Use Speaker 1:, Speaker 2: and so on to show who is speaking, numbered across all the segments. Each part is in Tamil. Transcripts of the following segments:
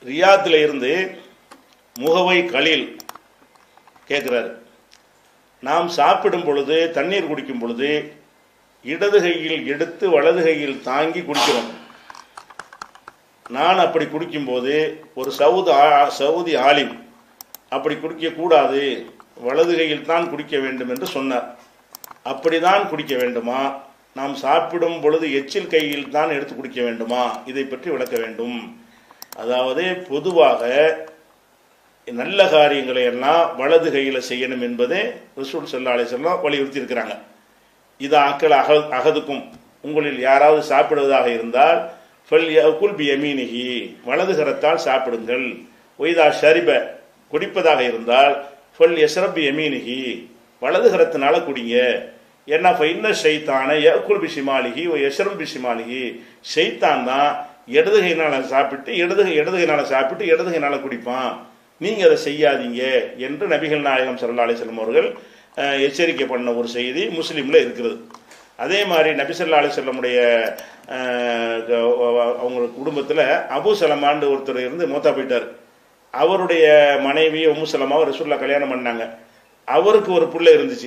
Speaker 1: ரியாத்தில் இருந்து முகவை கலீல் கேட்குறாரு, நாம் சாப்பிடும் பொழுது தண்ணீர் குடிக்கும் பொழுது இடது கையில் எடுத்து வலது கையில் தாங்கி குடிக்கிறோம். நான் அப்படி குடிக்கும்போது ஒரு சவுதி ஆலிம் அப்படி குடிக்கக்கூடாது, வலது கையில் தான் குடிக்க வேண்டும் என்று சொன்னார். அப்படிதான் குடிக்க வேண்டுமா, நாம் சாப்பிடும் பொழுது எச்சில் கையில் தான் எடுத்து குடிக்க வேண்டுமா, இதை பற்றி விளக்க வேண்டும். அதாவது பொதுவாக நல்ல காரியங்களை எல்லாம் வலது கையில் செய்யணும் என்பதே ரசூல் ஸல்லல்லாஹு அலைஹி வஸல்லம் வலியுறுத்தி இருக்கிறாங்க. இது ஆக்கள் அகதுக்கும், உங்களில் யாராவது சாப்பிடுவதாக இருந்தால் ஃபல்யகுல் பியமீனிஹி, வலது கரத்தால் சாப்பிடுங்கள். ஒய்தா ஷரிப, குடிப்பதாக இருந்தால் ஃபல்யஷ்ரப் பியமீனிஹி, வலது கரத்தினால குடிங்க. ஏன்னா ஃபைன்ன ஷைத்தான யகுல் பிஷிமாலிஹி வ யஷ்ரப் பிஷிமாலிஹி, ஷைத்தான் தான் இடது கையினால சாப்பிட்டு இடது கையினால குடிப்பான், நீங்க அதை செய்யாதீங்க என்று நபிகள் நாயகம் ஸல்லல்லாஹு அலைஹி வஸல்லம் அவர்கள் எச்சரிக்கை பண்ண ஒரு செய்தி முஸ்லீம்ல இருக்கிறது. அதே மாதிரி நபி ஸல்லல்லாஹு அலைஹி வஸல்லமுடைய அவங்க குடும்பத்தில் அபூ சலமான்னு ஒருத்தர் இருந்து மூத்தா போயிட்டார். அவருடைய மனைவி உம்மு சலமாவை ரசூலுல்லாஹ் கல்யாணம் பண்ணாங்க. அவருக்கு ஒரு புள்ளை இருந்துச்சு.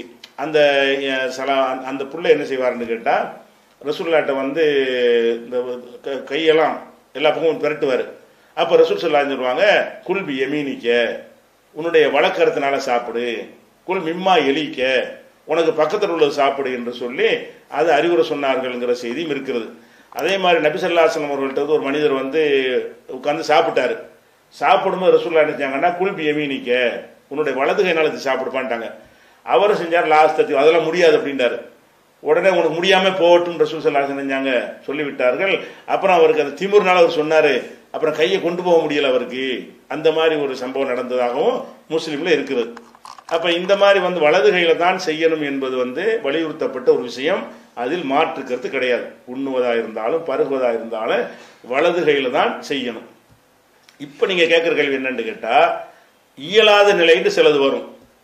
Speaker 1: அந்த புள்ளை என்ன செய்வார்னு கேட்டால், ரசூலுல்லாஹ்ட்ட வந்து இந்த கையெல்லாம் எல்லா பக்கமும் பிரட்டுவார். அப்போ ரசூல் ஸல்லல்லாஹு சொல்லுவாங்க, குல் பி யமீனிக்க, உன்னுடைய வலக்கரத்தினால சாப்பிடு, குல் மிம்மா எலிக்க, உனக்கு பக்கத்தில் உள்ளது சாப்பிடு என்று சொல்லி அது அறிவுரை சொன்னார்கள்ங்கிற செய்தியும் இருக்கிறது. அதே மாதிரி நபி ஸல்லல்லாஹு அலைஹி வஸல்லம் அவர்கள்ட்ட ஒரு மனிதர் வந்து உட்காந்து சாப்பிட்டாரு. சாப்பிடும்போது ரசூலுல்லாஹ் என்ன செஞ்சாங்கன்னா, குல் பி யமீனிக்க, உன்னுடைய வலது கையினால சாப்பிடுப்பான்ட்டாங்க. அவர் செஞ்சார் லாஸ்ட், அதெல்லாம் முடியாது அப்படின்றாரு. உடனே உனக்கு முடியாம போகட்டும் ரசூல் ஸல்லல்லாஹு அலைஹி செஞ்சாங்க, சொல்லிவிட்டார்கள். அப்புறம் அவருக்கு அந்த திமிர்னால அவர் சொன்னாரு, அப்புறம் கையை கொண்டு போக முடியல அவருக்கு. அந்த மாதிரி ஒரு சம்பவம் நடந்ததாகவும் முஸ்லீம்ல இருக்கிறது. அப்ப இந்த மாதிரி வந்து வலது கையில தான் செய்யணும் என்பது வந்து வலியுறுத்தப்பட்ட ஒரு விஷயம், அதில் மாற்று கருத்து கிடையாது. உண்ணுவதா இருந்தாலும் பருகுவதா இருந்தாலும் வலது கையில தான் செய்யணும். இப்ப நீங்க கேட்கிற கேள்வி என்னன்னு கேட்டா, இயலாத நிலைன்னு சிலது வரும்.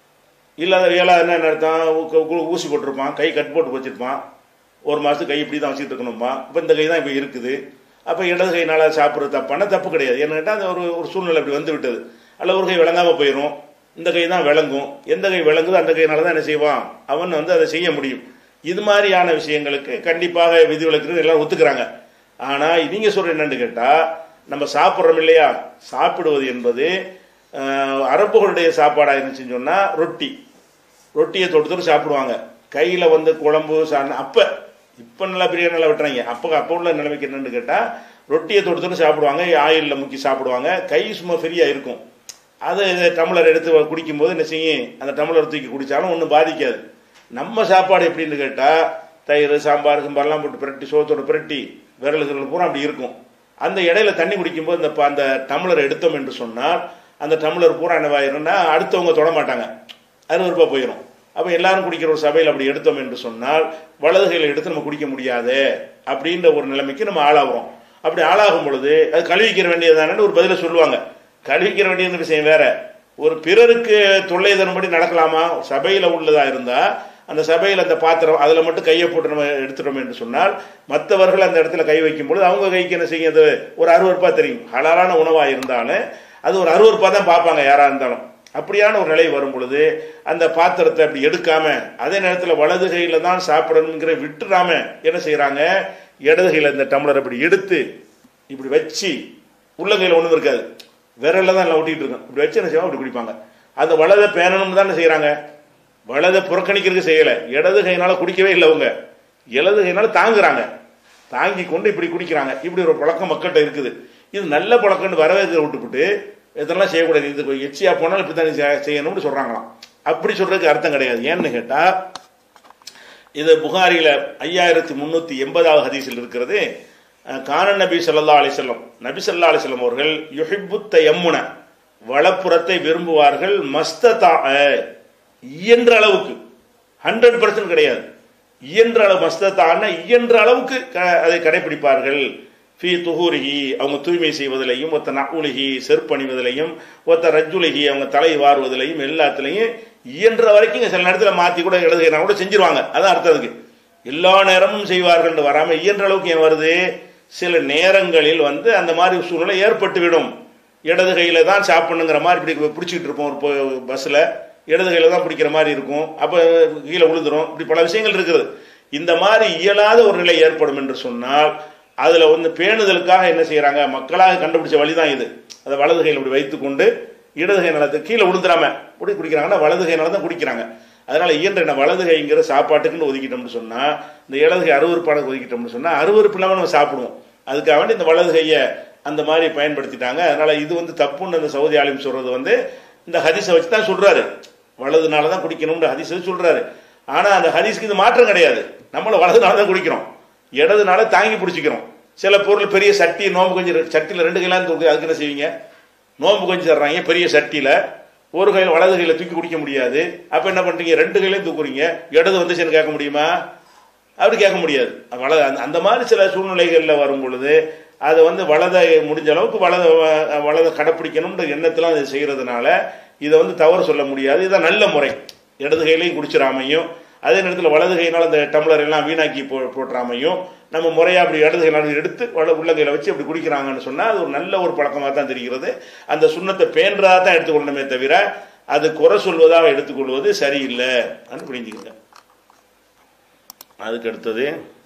Speaker 1: இயலாத என்ன அர்த்தம், ஊசி போட்டிருப்பான், கை கட் போட்டு வச்சிருப்பான், ஒரு மாசத்துக்கு கை இப்படி தான் வச்சுட்டு இருக்கணும்பா, இப்போ இந்த கை தான் இப்போ இருக்குது, அப்போ இடது கையினால சாப்பிட்றது தப்பான தப்பு கிடையாது. ஏன்னு கேட்டால் அந்த ஒரு சூழ்நிலை அப்படி வந்து விட்டது. அல்ல ஒரு கை விளங்காமல் போயிடும், இந்த கை தான் விளங்கும், எந்த கை விளங்குதோ அந்த கையினால தான் என்ன செய்வான், அவன் வந்து அதை செய்ய முடியும். இது மாதிரியான விஷயங்களுக்கு கண்டிப்பாக விதிவிலக்கு எல்லாம் ஒத்துக்கிறாங்க. ஆனால் நீங்க சொல்ற என்னன்னு கேட்டால், நம்ம சாப்பிட்றோம் இல்லையா, சாப்பிடுவது என்பது அரபுகளுடைய சாப்பாடாக இருந்துச்சுன்னு சொன்னால் ரொட்டியை தொட்டு சாப்பிடுவாங்க. கையில் வந்து குழம்பு அப்போ இப்போ நல்லா பிரியாணி நல்லா வெட்டுறாங்க. அப்போ உள்ள நிலைமைக்கு என்னன்னு கேட்டால், ரொட்டியை தொட்டு சாப்பிடுவாங்க, ஆயிலில் முக்கி சாப்பிடுவாங்க. கை சும்மா ஃப்ரீயாக இருக்கும். அது டம்ளர் எடுத்து குடிக்கும்போது என்ன செய்யும், அந்த டம்ளர் தூக்கி குடித்தாலும் ஒன்றும் பாதிக்காது. நம்ம சாப்பாடு எப்படின்னு கேட்டால், தயிர் சாம்பார் போட்டு பிரட்டி சோத்தோடு பிரட்டி விரல்கள் பூரா அப்படி இருக்கும். அந்த இடையில தண்ணி குடிக்கும்போது அந்த டம்ளரை எடுத்தோம் என்று சொன்னால், அந்த டம்ளர் பூரா என்னவாயிரும்னா அடுத்தவங்க தொட மாட்டாங்க, அருவருப்பாக போயிடும். அப்போ எல்லாரும் குடிக்கிற ஒரு சபையில் அப்படி எடுத்தோம் என்று சொன்னால், வலது கையில் எடுத்து நம்ம குடிக்க முடியாது அப்படின்ற ஒரு நிலைமைக்கு நம்ம ஆளாகிறோம். அப்படி ஆளாகும் பொழுது அது கழுவிக்கிற வேண்டியதுதானு ஒரு பதில சொல்லுவாங்க. கழுவிக்கிற வேண்டியது விஷயம் வேற. ஒரு பிறருக்கு தொல்லை தரும்படி நடக்கலாமா, சபையில் உள்ளதா இருந்தால் அந்த சபையில் அந்த பாத்திரம் அதில் மட்டும் கையை போட்டு நம்ம எடுத்துட்டோம் என்று சொன்னால், மற்றவர்கள் அந்த இடத்துல கை வைக்கும் பொழுது அவங்க கைக்கு என்ன செய்யுது, ஒரு அருவருப்பாக தெரியும். ஹலாலான உணவாக இருந்தாலும் அது ஒரு அருவருப்பாக தான் பார்ப்பாங்க யாராக இருந்தாலும். அப்படியான ஒரு நிலை வரும் பொழுது அந்த பாத்திரத்தை அப்படி எடுக்காம, அதே நேரத்தில் வலது கையில தான் சாப்பிடணுங்கிற விட்டுறாம என்ன செய்யறாங்க, இடது கையில இந்த டம்ளர் அப்படி எடுத்து இப்படி வச்சு, உள்ள கையில ஒண்ணும் இருக்காது, விரல்ல தான் எல்லாம் ஒட்டிட்டு இருக்கும், இப்படி வச்சு என்ன செய்வாங்க, அப்படி குடிப்பாங்க. அந்த வலதை பேணணும்னு தான் செய்யறாங்க, வலதை புறக்கணிக்கிறதுக்கு செய்யல. இடது கையினால குடிக்கவே இல்லை அவங்க, இடது கையினால தாங்குறாங்க, தாங்கி கொண்டு இப்படி குடிக்கிறாங்க. இப்படி ஒரு பழக்கம் மக்கள்கிட்ட இருக்குது. இது நல்ல பழக்கம்னு வரவேற்க விட்டுவிட்டு இதெல்லாம் செய்யக்கூடாது, இது எச்சியா போனாலும் இப்படித்தான் செய்யணும்னு சொல்றாங்களாம். அப்படி சொல்றதுக்கு அர்த்தம் கிடையாது. ஏன்னு கேட்டா, இது புகாரில 5380வது ஹதீஸில் இருக்கிறது. கான நபி ஸல்லல்லாஹு அலைஹி வஸல்லம், நபி ஸல்லல்லாஹு அலைஹி வஸல்லம் அவர்கள் யுஹிப்புத் தயம்முன, வலப்புறத்தை விரும்புவார்கள், மஸ்ததா, இயன்ற அளவுக்கு, 100% கிடையாது, இயன்ற அளவு, மஸ்ததான இயன்ற அளவுக்கு அதை கடைபிடிப்பார்கள். ஃபீ துஹூரிஹி, அவங்க தூய்மை செய்வதிலையும், ஒத்த நஉலிஹி செருப்பணிவதிலையும், ஒத்த ரஜ்ஜுலிஹி அவங்க தலை வாருவதிலையும், எல்லாத்துலையும் இயன்ற வரைக்கும் சில நேரத்தில் மாற்றி கூட எழுதுகிறா கூட செஞ்சிருவாங்க. அதான் அர்த்தம். அதுக்கு எல்லா நேரமும் செய்வார்கள் வராமல் இயன்ற அளவுக்கு ஏன் வருது, சில நேரங்களில் வந்து அந்த மாதிரி சூழ்நிலை ஏற்பட்டுவிடும். இடது கையில் தான் சாப்பிடணுங்கிற மாதிரி இப்படி பிடிச்சிக்கிட்டு இருப்போம் ஒரு பஸ்ஸில், இடது கையில் தான் பிடிக்கிற மாதிரி இருக்கும், அப்போ கீழே விழுந்துடும். இப்படி பல விஷயங்கள் இருக்குது. இந்த மாதிரி இயலாத ஒரு நிலை ஏற்படும் என்று சொன்னால் அதில் வந்து பேணுதலுக்காக என்ன செய்கிறாங்க, மக்களாக கண்டுபிடிச்ச வழி தான் இது. அதை வலது கையில் இப்படி வைத்துக்கொண்டு இடது கை நலத்தை கீழே விழுந்துடாம இப்படி குடிக்கிறாங்கன்னா வலது கை நலம் தான் குடிக்கிறாங்க. அதனால இயன்ற என்ன வலது கைங்கிற சாப்பாட்டுக்குன்னு ஒதுக்கிட்டோம்னு சொன்னால், இந்த இடது கை அருவறுப்பான ஒதுக்கிட்டோம்னு சொன்னால் அருவறுப்பு இல்லாமல் நம்ம சாப்பிடுவோம். அதுக்காக வேண்டி இந்த வலது கையை அந்த மாதிரி பயன்படுத்திட்டாங்க. அதனால இது வந்து தப்புன்னு அந்த சவுதி ஆலிம் சொல்றது வந்து இந்த ஹதீஸை வச்சு தான் சொல்றாரு, வலதுனால தான் குடிக்கணும்னு ஹதீஸை சொல்றாரு. ஆனா அந்த ஹதீஸ்க்கு இது மாற்றம் கிடையாது. நம்மள வலதுனால தான் குடிக்கிறோம், இடதுனால தாங்கி பிடிச்சிக்கிறோம். சில பொருள் பெரிய சட்டி, நோம்பு கொஞ்சம் சட்டியில் 2 கையிலாம் தூக்கி, அதுக்கு என்ன செய்வீங்க, நோம்பு கொஞ்சம் தர்றாங்க பெரிய சட்டியில, ஒரு கையில் வலது கையில் தூக்கி குடிக்க முடியாது. அப்ப என்ன பண்றீங்க, 2 கையிலையும் தூக்குறீங்க, இடது வந்துச்சுன்னு கேட்க முடியுமா, அப்படி கேட்க முடியாது. அந்த மாதிரி சில சூழ்நிலைகளில் வரும் பொழுது அதை வந்து வலதை முடிஞ்ச அளவுக்கு வலதை கடைப்பிடிக்கணும்ன்ற எண்ணத்தில் அதை செய்யறதுனால இதை வந்து தவறு சொல்ல முடியாது. இதுதான் நல்ல முறை. இடது கையிலையும் குடிச்சிடாமையும் அதே நேரத்தில் வலது கையினால் அந்த டம்ளர் எல்லாம் வீணாக்கி போட்டுறாமையும் நம்ம முறையாக அப்படி இடது கையினால் எடுத்து உள்ளங்கையில் வச்சு அப்படி குடிக்கிறாங்கன்னு சொன்னால் அது ஒரு நல்ல ஒரு பழக்கமாக தான் தெரிகிறது. அந்த சுண்ணத்தை பேன்றதாக தான் எடுத்துக்கொள்ளணுமே தவிர அது குறை சொல்வதாக எடுத்துக்கொள்வது சரியில்லை அப்படின்னு புரிஞ்சுக்கங்க. அதுக்கு அடுத்தது